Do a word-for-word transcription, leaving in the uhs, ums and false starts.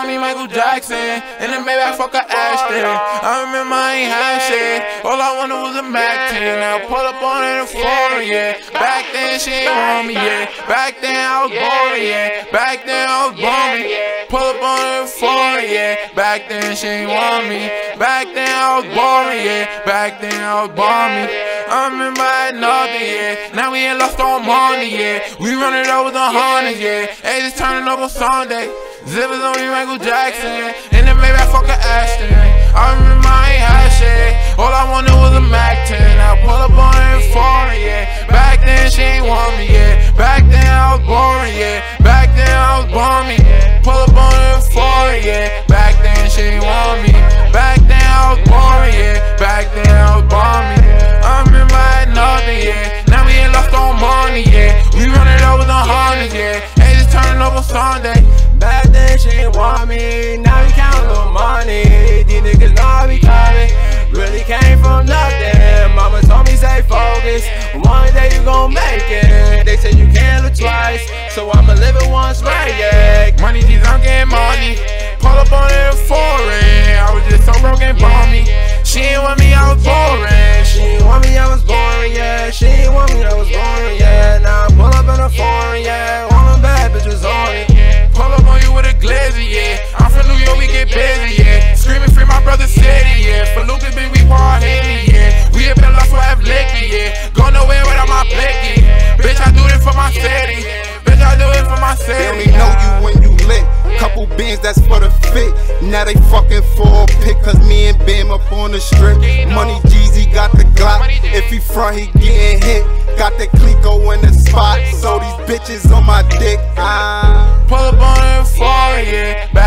on me, Michael Jackson. In the Maybach, fuck a Ashton. I remember I ain't had shit. All I wanted was a Mac ten. Now pull up on it in foreign, yeah. Back then she ain't want me, yeah. Back then I was boring, yeah. Back then I was boring. Pull up on it in foreign, yeah. Back then she ain't want me. Back then I was boring, yeah. Back then I was boring. I remember I had nothing, yeah. Now we ain't lost on money, yeah. We run it over the hundreds, yeah. Hey, just turning up on Sunday. Zippers on me, Michael Jackson. And then maybe I fuck a Ashton. I remember I ain't had shit. All I wanted was a Mac ten. I pull up on it in foreign, yeah. Back then she ain't want me, yeah. Back then I was boring, yeah. Back then I was boring. Pull up on it in foreign, yeah. Back then she ain't want me. Back then I was boring, yeah. Back then I was boring. I remember I had nothing, yeah. Now we ain't lost on money, yeah. We run it over the hundreds, yeah. Hey, just turning up on Sunday. Back then she ain't want me, now we count little money. These niggas know we coming, really came from nothing. Mama told me stay focused, one day you gon' make it. They say you can't look twice, so I'ma live it once right, yeah. Money, G's, I'm getting money. Pull up on it in foreign. I was just so broken, balmy. She ain't want me, I was boring. She ain't want me, I was boring, yeah. She ain't want me, I was boring, yeah. Now I pull up in a foreign, yeah. All them bad bitches on it. Pull up on you with a glizzy, yeah. I'm from New York, we get busy, yeah. Screaming free my brother city, yeah. For Lucas, bitch, we part Haley, yeah. We have been lost, so I have licky, yeah. Go nowhere without my blicky. Bitch, I do this for my city. Bitch, I do it for my city. They only know you when you lit. Couple beans, that's for the fit. Now they fucking for a pick, cause me and Bam up on the strip. Money Jeezy got the Glock. If he front, he getting hit. Got the Clico in the spot, so these bitches on my dick. Ah. Pull up on it in foreign, yeah.